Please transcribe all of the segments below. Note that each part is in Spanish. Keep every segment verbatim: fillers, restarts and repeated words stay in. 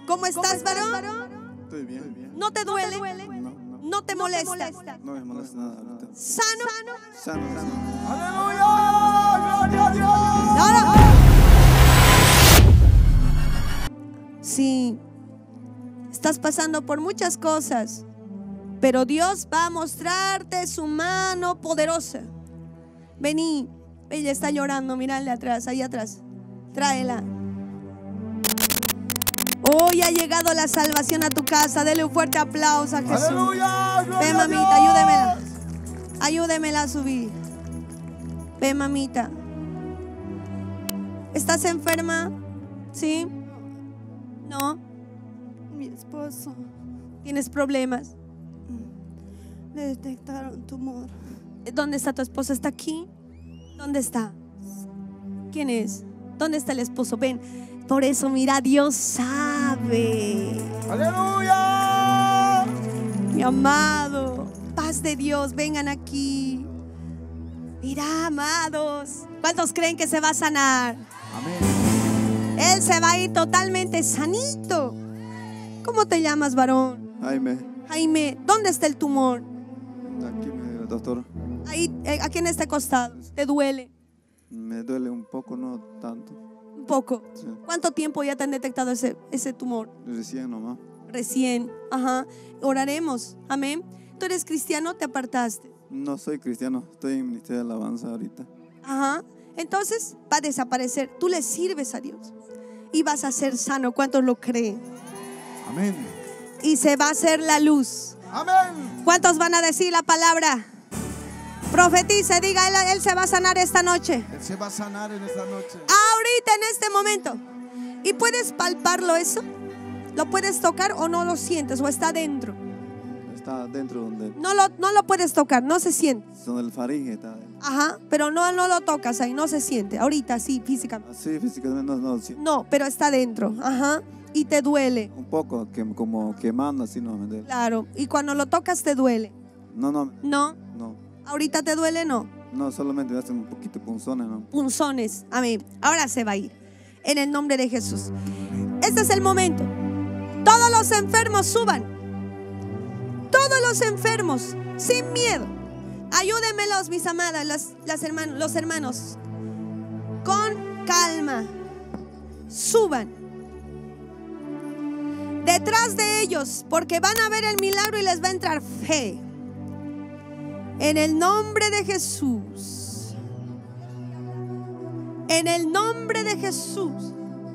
¿Cómo estás, varón? Estoy bien. ¿No te duele? No, no. ¿No te molesta? No me molesta nada ahorita. ¿Sano? Sano, sano. ¡Aleluya! ¡Gloria a Dios! No, no. Sí, estás pasando por muchas cosas, pero Dios va a mostrarte su mano poderosa. Vení, ella está llorando, mírale atrás, ahí atrás. Tráela. Hoy ha llegado la salvación a tu casa. Dele un fuerte aplauso a Jesús. ¡Aleluya! ¡Gloria Ven, a mamita, Dios! ayúdemela. Ayúdemela a subir. Ven, mamita. ¿Estás enferma? ¿Sí? ¿No? Mi esposo ¿Tienes problemas? le detectaron tumor. ¿Dónde está tu esposo? ¿Está aquí? ¿Dónde está? ¿Quién es? ¿Dónde está el esposo? Ven. Por eso, mira, Dios sabe. ¡Aleluya! Mi amado, paz de Dios, vengan aquí. Mira, amados, ¿cuántos creen que se va a sanar? Amén. Él se va a ir totalmente sanito. ¿Cómo te llamas, varón? Jaime, Jaime, ¿dónde está el tumor? aquí me doctor. Ahí, eh, aquí en este costado. ¿Te duele? Me duele un poco, no tanto. Un poco. Sí. ¿Cuánto tiempo ya te han detectado ese, ese tumor? Recién nomás. Recién. Ajá. Oraremos. Amén. ¿Tú eres cristiano o te apartaste? No soy cristiano, estoy en el Ministerio de Alabanza ahorita. Ajá. Entonces va a desaparecer. Tú le sirves a Dios y vas a ser sano. ¿Cuántos lo creen? Amén. Y se va a hacer la luz. ¡Amén! ¿Cuántos van a decir la palabra? Profetice, diga, él, él se va a sanar esta noche. Él se va a sanar en esta noche. Ahorita, en este momento. ¿Y puedes palparlo eso? ¿Lo puedes tocar o no lo sientes? ¿O está dentro? Está dentro donde, No lo, no lo puedes tocar, no se siente. donde el faringe está. Ajá, pero no, no lo tocas ahí, no se siente. Ahorita sí, físicamente. Así físicamente no, no, sí. No, pero está dentro. Ajá, y te duele. Un poco, que, como quemando así, no me duele. Claro, y cuando lo tocas te duele. No, no, No, no. ahorita te duele, no. No, solamente me hacen un poquito punzones, ¿no? Punzones, amén. Ahora se va a ir. En el nombre de Jesús. Este es el momento. Todos los enfermos suban. Todos los enfermos, sin miedo. Ayúdenmelos, mis amadas, las, las hermanos, los hermanos. Con calma. Suban. Detrás de ellos, porque van a ver el milagro y les va a entrar fe. En el nombre de Jesús. En el nombre de Jesús.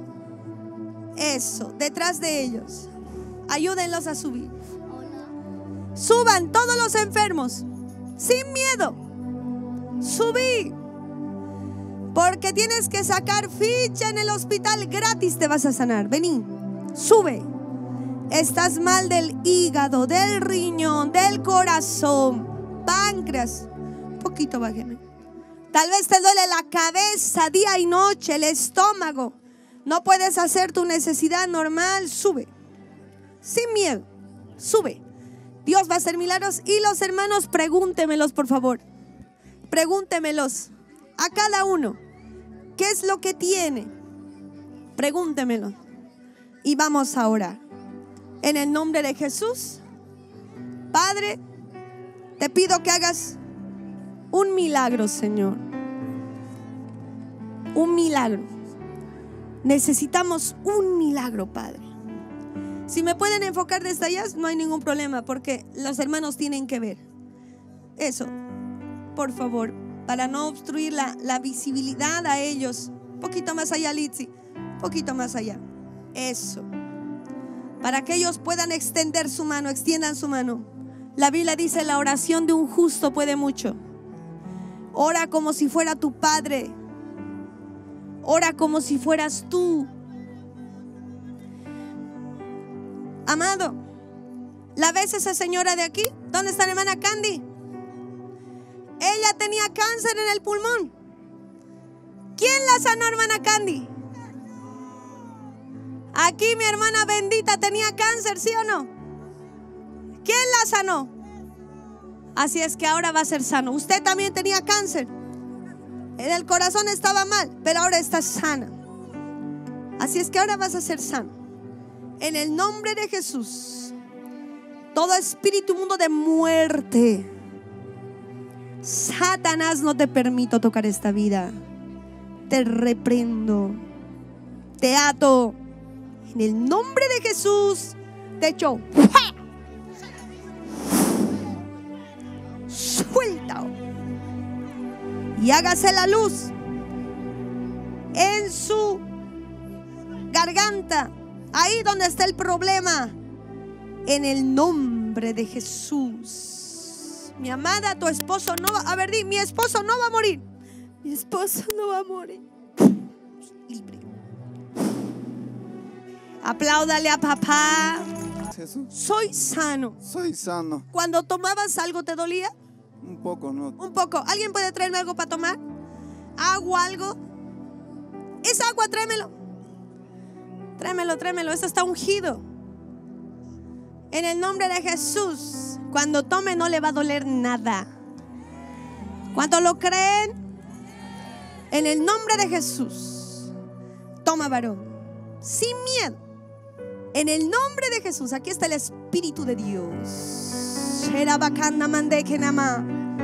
Eso, detrás de ellos. Ayúdenlos a subir. Suban todos los enfermos. Sin miedo. Subí. Porque tienes que sacar ficha en el hospital. Gratis te vas a sanar. Vení. Sube. Estás mal del hígado, del riñón, del corazón, páncreas. Un poquito bájeme. Tal vez te duele la cabeza día y noche, el estómago. No puedes hacer tu necesidad normal. Sube. Sin miedo. Sube. Dios va a hacer milagros. Y los hermanos, pregúntemelos, por favor. Pregúntemelos a cada uno. ¿Qué es lo que tiene? Pregúntemelo. Y vamos a orar. En el nombre de Jesús, Padre, te pido que hagas un milagro, Señor. Un milagro. Necesitamos un milagro, Padre. Si me pueden enfocar desde allá, no hay ningún problema, porque los hermanos tienen que ver. Eso, por favor, para no obstruir la, la visibilidad a ellos. Un poquito más allá, Litsi. Un poquito más allá. Eso. Para que ellos puedan extender su mano, extiendan su mano. La Biblia dice: la oración de un justo puede mucho. Ora como si fuera tu padre. Ora como si fueras tú. Amado, ¿la ves esa señora de aquí? ¿Dónde está la hermana Candy? Ella tenía cáncer en el pulmón. ¿Quién la sanó, hermana Candy? Aquí mi hermana bendita tenía cáncer, ¿sí o no? ¿Quién la sanó? Así es que ahora va a ser sano. Usted también tenía cáncer. En el corazón estaba mal, pero ahora está sana. Así es que ahora vas a ser sano. En el nombre de Jesús, todo espíritu mundo de muerte, Satanás, no te permito tocar esta vida. Te reprendo, te ato. En el nombre de Jesús, te echo. Suelta. Y hágase la luz en su garganta, ahí donde está el problema. En el nombre de Jesús. Mi amada, tu esposo no va. A ver, di, mi esposo no va a morir. Mi esposo no va a morir. Libre. Apláudale a papá. Jesús, Soy sano. soy sano. Cuando tomabas algo, ¿te dolía? Un poco, ¿no? Un poco. ¿Alguien puede traerme algo para tomar? ¿Agua, algo? ¿Es agua? Tráemelo. Tráemelo, tráemelo. Eso está ungido. En el nombre de Jesús, cuando tome no le va a doler nada. ¿Cuántos lo creen? En el nombre de Jesús. Toma, varón. Sin miedo. En el nombre de Jesús. Aquí está el Espíritu de Dios. Sherabakanda mande que nama.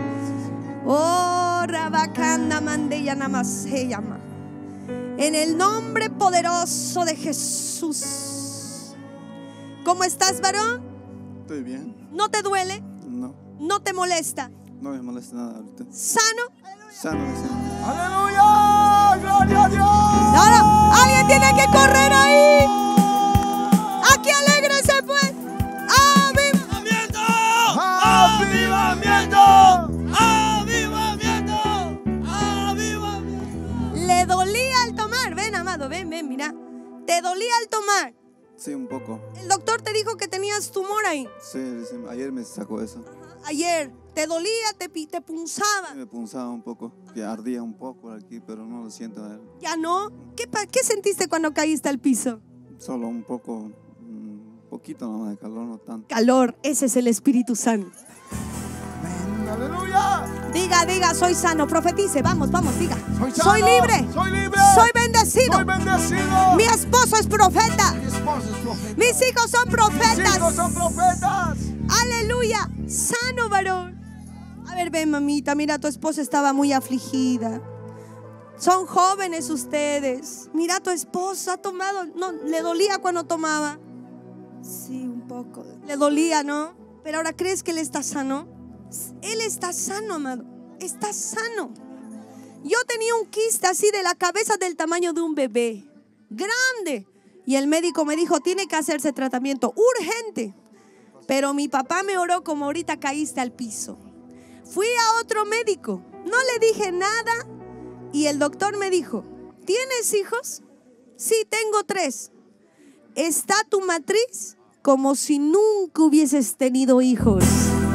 Oh, Rabakanda mande ya nama se llama. En el nombre poderoso de Jesús. ¿Cómo estás, varón? Estoy bien. ¿No te duele? No, ¿No te molesta? no me molesta nada ahorita. ¿Sano? Sano, sano. Aleluya, gloria a Dios. No, no, alguien tiene que correr ahí. Aquí alégrese pues. ¡Avivamiento! Avivamiento. ¡Avivamiento! ¡Avivamiento! Le dolía al tomar. Ven, amado, ven, ven, mira. Te dolía al tomar. Sí, un poco. El doctor te dijo que tenías tumor ahí. Sí, sí, ayer me sacó eso. Ayer. Te dolía, te, pi- te punzaba. Sí, me punzaba un poco, que ardía un poco aquí, pero no lo siento. eh. ¿Ya no? ¿Qué, pa- ¿Qué sentiste cuando caíste al piso? Solo un poco, un poquito nomás de calor, no tanto. Calor. Ese es el Espíritu Santo. Amén, aleluya. Diga, diga, soy sano. Profetice. Vamos, vamos, diga. Soy sano, Soy libre. Soy libre. Soy bendecido. Soy bendecido. Mi esposo es profeta. Mi esposo es profeta. Mis hijos son Mis hijos profetas. son profetas. Aleluya. Sano, varón. A ver, ven, mamita. Mira, tu esposa estaba muy afligida. Son jóvenes ustedes. Mira, tu esposa ha tomado. No, le dolía cuando tomaba. Sí, un poco. Le dolía, ¿no? Pero ahora crees que él está sano. Él está sano, amado. Está sano. Yo tenía un quiste así de la cabeza del tamaño de un bebé. Grande. Y el médico me dijo, tiene que hacerse tratamiento urgente. Pero mi papá me oró como ahorita caíste al piso. Fui a otro médico. No le dije nada. Y el doctor me dijo, ¿tienes hijos? Sí, tengo tres. Está tu matriz como si nunca hubieses tenido hijos.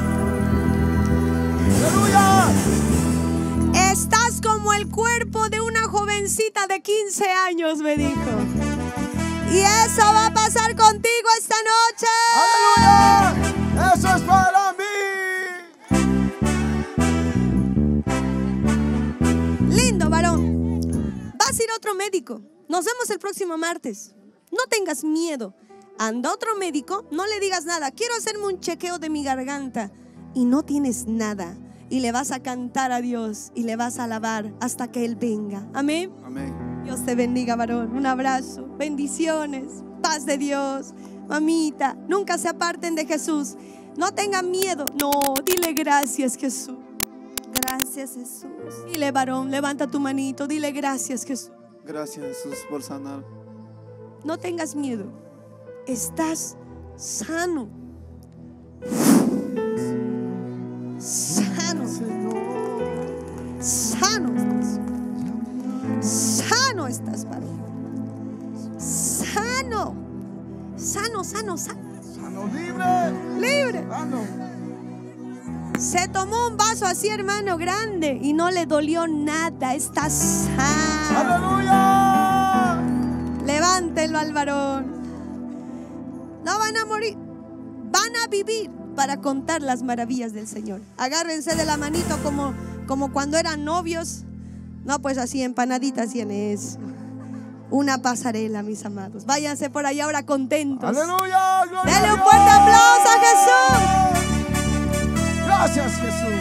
Aleluya. Estás como el cuerpo de una jovencita de quince años, me dijo. Y eso va a pasar contigo esta noche. Aleluya. Eso es para mí. Lindo, varón. Vas a ir a otro médico. Nos vemos el próximo martes. No tengas miedo. Anda a otro médico, no le digas nada. Quiero hacerme un chequeo de mi garganta. Y no tienes nada. Y le vas a cantar a Dios y le vas a alabar hasta que Él venga. Amén. Amén. Dios te bendiga, varón. Un abrazo. Bendiciones. Paz de Dios. Mamita, nunca se aparten de Jesús. No tengan miedo. No, dile gracias, Jesús. Gracias, Jesús. Dile, varón, levanta tu manito. Dile gracias, Jesús. Gracias, Jesús, por sanar. No tengas miedo. Estás sano. Sano. Sano estás. Sano estás, varón. Sano. Sano, sano, sano. Sano, libre. Libre. Sano. Se tomó un vaso así, hermano, grande y no le dolió nada. Está sano. Aleluya. Levántelo al varón. No van a morir, van a vivir para contar las maravillas del Señor. Agárrense de la manito como, como cuando eran novios. No, pues así empanaditas tiene eso. una pasarela, mis amados. Váyanse por ahí ahora contentos. Aleluya. Gloria Dele a un Dios. fuerte aplauso a Jesús. Gracias, Jesús.